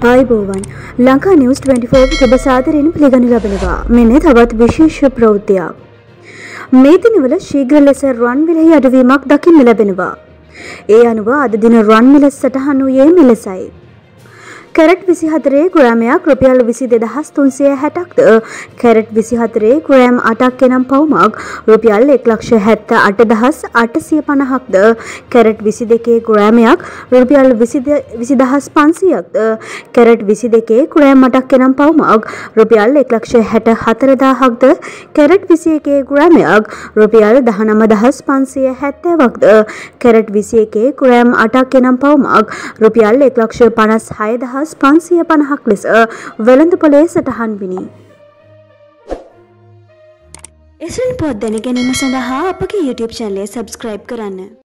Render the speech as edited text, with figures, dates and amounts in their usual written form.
ආයිබෝවන් Lanka news 24 ඔබ සාදරයෙන් පිළිගනු ලබනවා. මෙන්න තවත් විශේෂ ප්‍රවෘත්තියක්. මේ දිනවල ශීඝ්‍ර ලෙස රන් මිලෙහි අඩුවීමක් දකින්න ලැබෙනවා. ඒ අනුව අද දින රන් මිල සටහන් වූයේ මෙලෙසයි. කැරට් 24 ග්‍රෑමයක් රුපියල් 22360ක්ද කැරට් 24 ග්‍රෑම් 8ක් එනම් පවුමක් රුපියල් 1,78,850ක්ද කැරට් 22 ග්‍රෑමයක් රුපියල් 20,500ක්ද කැරට් 22 ග්‍රෑම් 8ක් එනම් පවුමක් රුපියල් 1,64,000ක්ද කැරට් 21 ග්‍රෑමයක් රුපියල් 19,570ක්ද කැරට් 21 ග්‍රෑම් 8ක් එනම් පවුමක් රුපියල් 1,56,000 550ක් ලෙස වෙළඳ පොලේ සටහන් විනි. එසැනි පොත් දැන ගැනීම සඳහා අපගේ YouTube channel එක subscribe කරන්න.